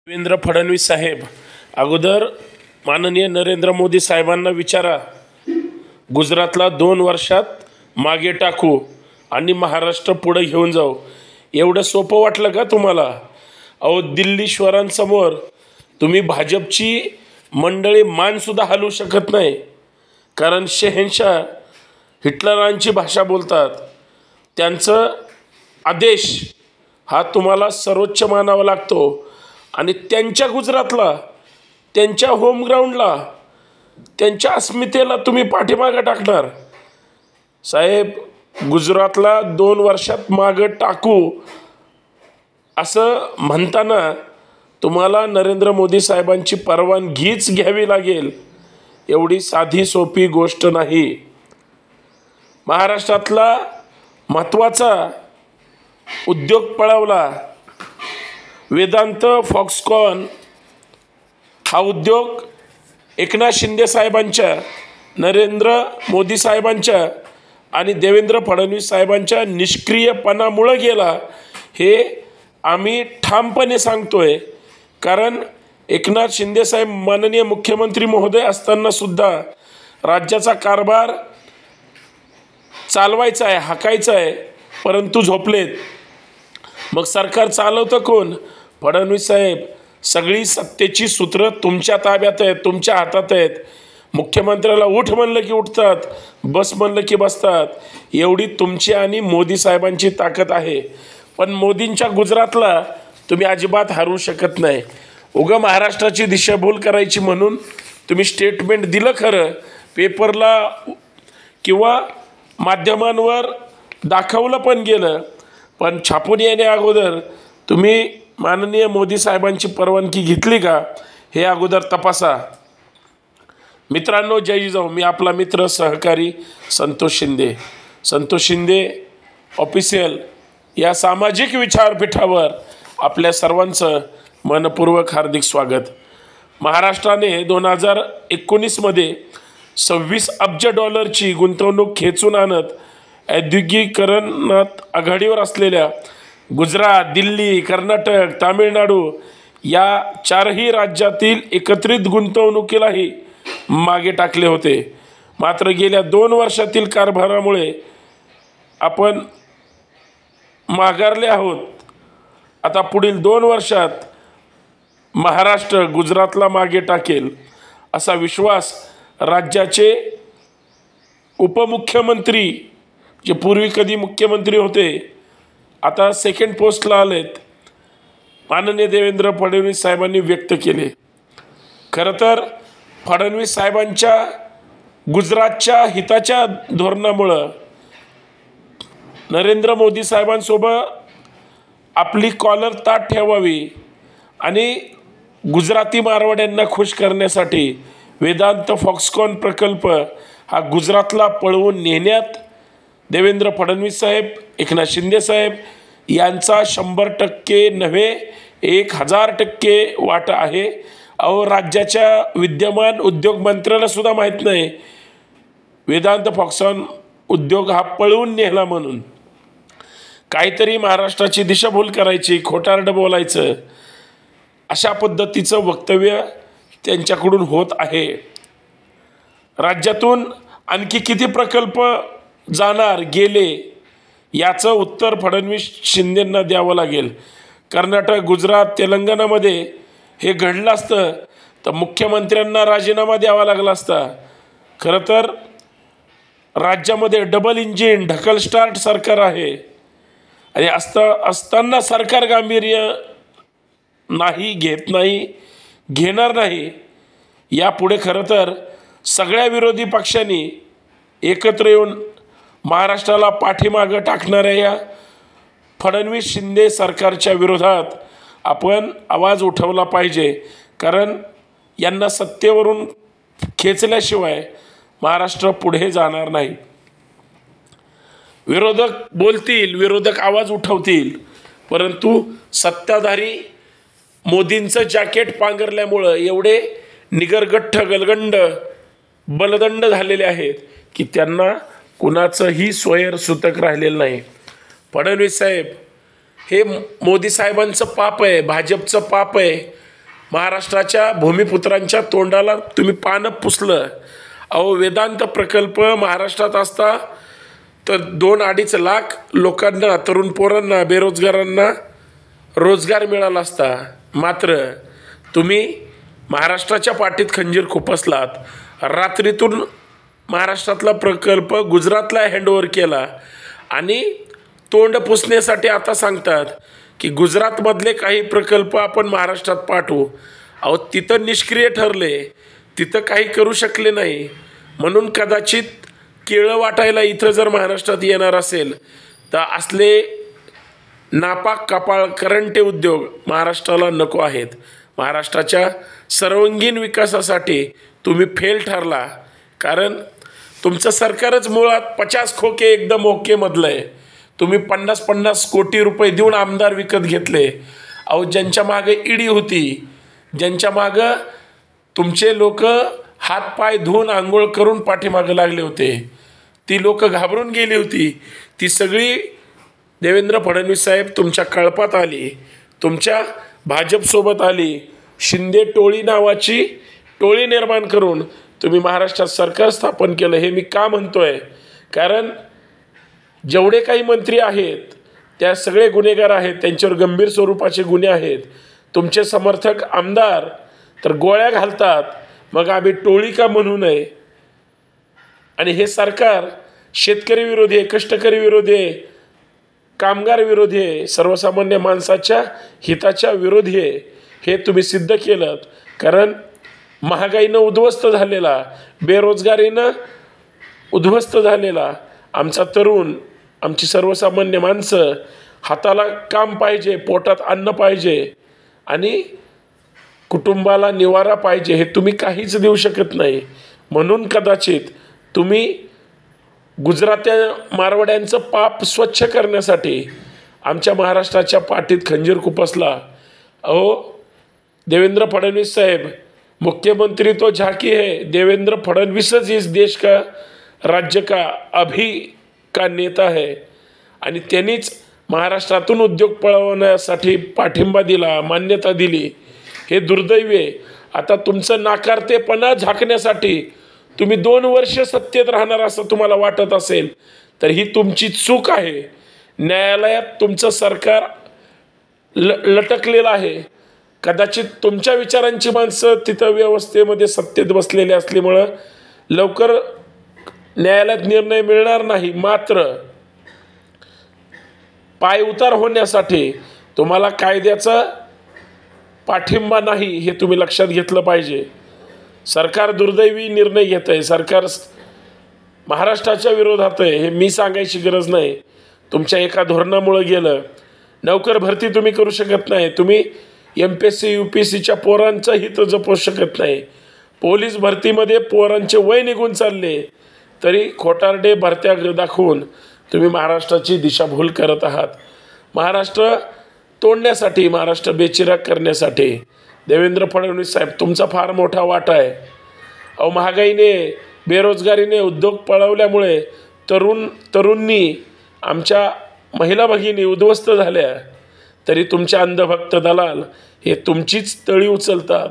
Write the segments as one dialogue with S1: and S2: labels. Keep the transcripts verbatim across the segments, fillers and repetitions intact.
S1: देवेंद्र फडणवीस साहेब, अगोदर माननीय नरेंद्र मोदी साहेबांना विचारा, गुजरातला दोन वर्षात मागे टाकू आणि महाराष्ट्र पुढे घेऊन जाऊ. एवढं सोपं वाटलं का तुम्हाला? अहो, दिल्लीश्वरांसमोर तुम्ही भाजपची मंडळी मानसुद्धा हलवू शकत नाही, कारण शहेनशाह हिटलरांची भाषा बोलतात. त्यांचं आदेश हा तुम्हाला सर्वोच्च मानावा लागतो. आणि त्यांच्या गुजरातला, त्यांच्या होम ग्राउंडला, त्यांच्या अस्मितेला तुम्ही पाठीमागं टाकणार. साहेब, गुजरातला दोन वर्षात मागं टाकू असं म्हणताना तुम्हाला नरेंद्र मोदी साहेबांची परवानगीच घ्यावी लागेल. एवढी साधी सोपी गोष्ट नाही. महाराष्ट्रातला महत्त्वाचा उद्योग पळवला. वेदांत फॉक्सकॉन हा उद्योग एकनाथ शिंदे साहेबांच्या, नरेंद्र मोदी साहेबांच्या आणि देवेंद्र फडणवीस साहेबांच्या निष्क्रियपणामुळे गेला, हे आम्ही ठामपणे सांगतोय. कारण एकनाथ शिंदे साहेब माननीय मुख्यमंत्री महोदय असताना सुद्धा राज्याचा कारभार चालवायचा आहे, हाकायचा आहे, परंतु झोपलेत. मग सरकार चालवतं कोण? फडणवीस साहेब. सगळी सत्तेची सूत्र तुमच्या ताब्यात आहेत, तुमच्या हातात आहेत. मुख्यमंत्र्याला उठ म्हणलं की उठतात, बस म्हणलं की बसतात. एवढी तुमची आणि मोदी साहेबांची ताकद आहे. पण मोदींच्या गुजरातला तुम्ही अजिबात हरवू शकत नाही. उगा महाराष्ट्राची दिशाभूल करायची म्हणून तुम्ही स्टेटमेंट दिलं खरं, पेपरला किंवा माध्यमांवर दाखवलं पण गेलं, पण छापून येण्या अगोदर तुम्ही माननीय मोदी साहेबांची परवानगी घेतली का हे अगोदर तपासा. मित्रांनो, जय जिजाऊ. मी आपला मित्र सहकारी संतोष शिंदे. संतोष शिंदे ऑफिशियल या सामाजिक विचारपीठावर आपल्या सर्वांचं मनपूर्वक हार्दिक स्वागत. महाराष्ट्राने दोन हजार एकोणीसमध्ये सव्वीस अब्ज डॉलरची गुंतवणूक खेचून आणत औद्योगिकीकरणात आघाडीवर असलेल्या गुजरात, दिल्ली, कर्नाटक, तामिळनाडू या चारही राज्यातील एकत्रित गुंतवणुकीलाही मागे टाकले होते. मात्र गेल्या दोन वर्षातील कारभारामुळे आपण माघारले आहोत. आता पुढील दोन वर्षात महाराष्ट्र गुजरातला मागे टाकेल असा विश्वास राज्याचे उपमुख्यमंत्री, जे पूर्वी कधी मुख्यमंत्री होते, आता सेकंड पोस्टला आलेत, माननीय देवेंद्र फडणवीस साहेबांनी व्यक्त केले. खरं तर फडणवीस साहेबांच्या गुजरातच्या हिताच्या धोरणामुळं नरेंद्र मोदी साहेबांसोबत आपली कॉलर ताट ठेवावी आणि गुजराती मारवाड्यांना खुश करण्यासाठी वेदांत फॉक्सकॉन प्रकल्प हा गुजरातला पळवून नेण्यात देवेंद्र फडणवीस साहेब, एकनाथ शिंदे साहेब यांचा शंभर टक्के नव्हे एक हजार टक्के वाटा आहे. अहो, राज्याच्या विद्यमान उद्योग मंत्र्याला सुद्धा माहीत नाही वेदांत फॉक्सकॉन उद्योग हा पळवून नेला म्हणून. काहीतरी महाराष्ट्राची दिशाभूल करायची, खोटारडं बोलायचं, अशा पद्धतीचं वक्तव्य त्यांच्याकडून होत आहे. राज्यातून आणखी किती प्रकल्प जाणार, गेले, याचं उत्तर फडणवीस शिंदेंना द्यावं लागेल. कर्नाटक, गुजरात, तेलंगणामध्ये हे घडलं असतं तर मुख्यमंत्र्यांना राजीनामा द्यावा लागला असता. खरं तर राज्यामध्ये डबल इंजिन ढकल स्टार्ट सरकार आहे आणि असता असताना सरकार गांभीर्य नाही घेत, नाही घेणार नाही. यापुढे खरं तर सगळ्या विरोधी पक्षांनी एकत्र येऊन महाराष्ट्राला पाठीमागं टाकणाऱ्या या फडणवीस शिंदे सरकारच्या विरोधात आपण आवाज उठवला पाहिजे. कारण यांना सत्तेवरून खेचल्याशिवाय महाराष्ट्र पुढे जाणार नाही. विरोधक बोलतील, विरोधक आवाज उठवतील, परंतु सत्ताधारी मोदींचं जॅकेट पांघरल्यामुळं एवढे निगरगठ्ठ, गलगंड, बलदंड झालेले आहेत की त्यांना कुणाचंही सोयर सुतक राहिलेलं नाही. फडणवीस साहेब, हे मोदी साहेबांचं पाप आहे, भाजपचं पाप आहे. महाराष्ट्राच्या भूमिपुत्रांच्या तोंडाला तुम्ही पानं पुसलं. अहो, वेदांत प्रकल्प महाराष्ट्रात असता तर दोन अडीच लाख लोकांना, तरुण पोरांना, बेरोजगारांना रोजगार मिळाला असता. मात्र तुम्ही महाराष्ट्राच्या पाठीत खंजीर खुपसलात. रात्रीतून महाराष्ट्रातला प्रकल्प गुजरातला हँडओव्हर केला आणि तोंड पुसण्यासाठी आता सांगतात की गुजरातमधले काही प्रकल्प आपण महाराष्ट्रात पाठवू. अहो, तिथं निष्क्रिय ठरले, तिथं काही करू शकले नाही. म्हणून कदाचित केळं वाटायला इथं जर महाराष्ट्रात येणार असेल तर असले नापाक कपाळ करंटे उद्योग महाराष्ट्राला नको आहेत. महाराष्ट्राच्या सर्वांगीण विकासासाठी तुम्ही फेल ठरला. कारण तुमचं सरकारच मुळात पचास खोके एकदम ओकेमधलं आहे. तुम्ही पन्नास पन्नास कोटी रुपये देऊन आमदार विकत घेतले. अहो, ज्यांच्या मागे ईडी होती, ज्यांच्या मागं तुमचे लोक हातपाय धुवून आंघोळ करून पाठीमागं लागले होते, ती लोक घाबरून गेली होती, ती सगळी देवेंद्र फडणवीस साहेब तुमच्या कळपात आली, तुमच्या भाजपसोबत आली. शिंदे टोळी नावाची टोळी निर्माण करून तुम्ही महाराष्ट्रात सरकार स्थापन केलं. हे मी का म्हणतोय? कारण जेवढे काही मंत्री आहेत त्या सगळे गुन्हेगार आहेत, त्यांच्यावर गंभीर स्वरूपाचे गुन्हे आहेत. तुमचे समर्थक आमदार तर गोळ्या घालतात, मग आम्ही टोळी का म्हणू नये? आणि हे सरकार शेतकरी विरोधी आहे, कष्टकरी विरोधी आहे, कामगार विरोधी आहे, सर्वसामान्य माणसाच्या हिताच्या विरोधी आहे. हे तुम्ही सिद्ध केलं. कारण महागाईनं उद्ध्वस्त झालेला, बेरोजगारीनं उद्ध्वस्त झालेला आमचा तरुण, आमची सर्वसामान्य माणसं, हाताला काम पाहिजे, पोटात अन्न पाहिजे आणि कुटुंबाला निवारा पाहिजे, हे तुम्ही काहीच देऊ शकत नाही. म्हणून कदाचित तुम्ही गुजरात्या मारवाड्यांचं पाप स्वच्छ करण्यासाठी आमच्या महाराष्ट्राच्या पाठीत खंजीर खुपसला. अहो, देवेंद्र फडणवीस साहेब, मुख्यमंत्री तो झाकी है, देवेंद्र फडणवीसच इस देश का राज्य का अभी का नेता है. आणि त्यांनीच महाराष्ट्रातून उद्योग पळवण्यासाठी पाठिंबा दिला, मान्यता दिली. हे दुर्दैवी आहे. आता तुमचं नाकारतेपणा झाकण्यासाठी तुम्ही दोन वर्ष सत्तेत राहणार असं तुम्हाला वाटत असेल तर ही तुमची चूक आहे. न्यायालयात तुमचं सरकार ल लटकलेलं आहे. कदाचित तुमच्या विचारांची माणसं तिथं व्यवस्थेमध्ये सत्तेत बसलेली असल्यामुळं लवकर न्यायालयात निर्णय मिळणार नाही. मात्र पाय उतार होण्यासाठी तुम्हाला कायद्याचा पाठिंबा नाही हे तुम्ही लक्षात घेतलं पाहिजे. सरकार दुर्दैवी निर्णय घेत आहे. सरकार महाराष्ट्राच्या विरोधात आहे हे मी सांगायची गरज नाही. तुमच्या एका धोरणामुळे गेलं. नोकर भरती तुम्ही करू शकत नाही. तुम्ही M P S C U P S सीच्या पोरांचं हित जपू शकत नाही. पोलीस भरतीमध्ये पोरांचे वय निघून चालले तरी खोटारडे भरत्या दाखवून तुम्ही महाराष्ट्राची दिशाभूल करत आहात. महाराष्ट्र तोडण्यासाठी, महाराष्ट्र बेचिराग करण्यासाठी देवेंद्र फडणवीस साहेब तुमचा फार मोठा वाटा आहे. अहो, महागाईने, बेरोजगारीने, उद्योग पळवल्यामुळे तरुण तरुणी आमच्या महिला भगिनी उद्ध्वस्त झाल्या तरी तुमच्या अंधभक्त दलाल हे तुमचीच तळी उचलतात.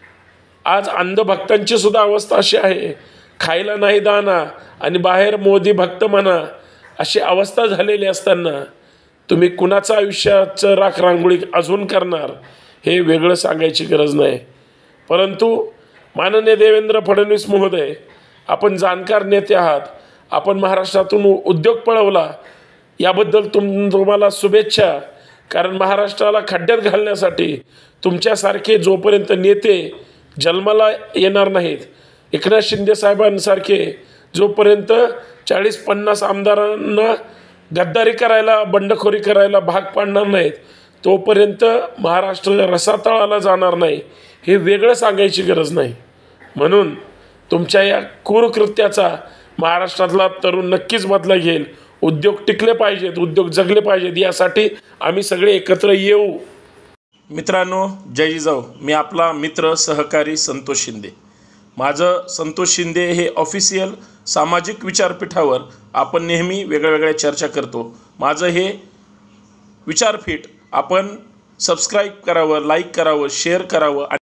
S1: आज अंधभक्तांची सुद्धा अवस्था अशी आहे, खायला नाही दाना आणि बाहेर मोदी भक्त म्हणा अशी अवस्था झालेली असताना तुम्ही कुणाचं आयुष्याचं राख रांगोळी अजून करणार हे वेगळं सांगायची गरज नाही. परंतु माननीय देवेंद्र फडणवीस महोदय, आपण जाणकार नेते आहात. आपण महाराष्ट्रातून उद्योग पळवला याबद्दल तुम तुम्हाला शुभेच्छा. कारण महाराष्ट्राला खड्ड्यात घालण्यासाठी तुमच्यासारखे जोपर्यंत नेते जन्माला येणार नाहीत, एकनाथ शिंदे साहेबांसारखे जोपर्यंत चाळीस पन्नास आमदारांना गद्दारी करायला, बंडखोरी करायला भाग पाडणार नाहीत, तोपर्यंत महाराष्ट्र रसातळाला जाणार नाही हे वेगळं सांगायची गरज नाही. म्हणून तुमच्या या क्रूरकृत्याचा महाराष्ट्रातला तरुण नक्कीच बदला घेईल. उद्योग टिकले पाहिजेत, उद्योग जगले पाहिजेत, यासाठी आम्ही सगळे एकत्र येऊ. मित्रांनो, जय जिजाऊ. मी आपला मित्र सहकारी संतोष शिंदे. माझं संतोष शिंदे हे ऑफिशियल सामाजिक विचारपीठावर आपण नेहमी वेगळ्या वेगळ्या चर्चा करतो. माझं हे विचारपीठ आपण सबस्क्राईब करावं, लाईक करावं, शेअर करावं.